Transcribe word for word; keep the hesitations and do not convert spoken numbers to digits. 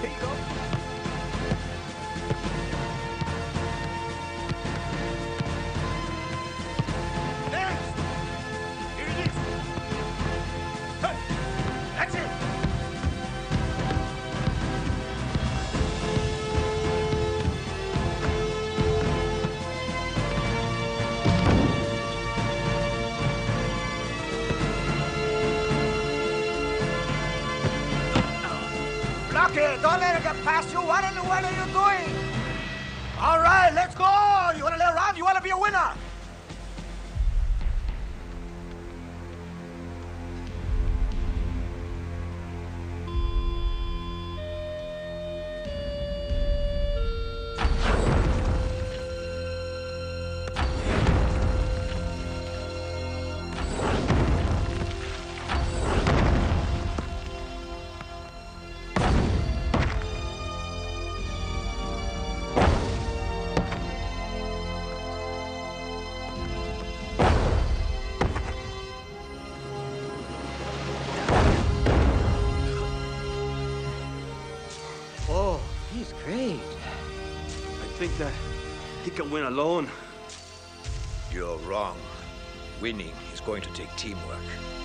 Here you go. Next! Here it is. Hey, that's it. Block it! Don't let it get past you! What in the world are you doing? All right, let's go! You wanna let around? You wanna be a winner? Oh, he's great. I think that he can win alone. You're wrong. Winning is going to take teamwork.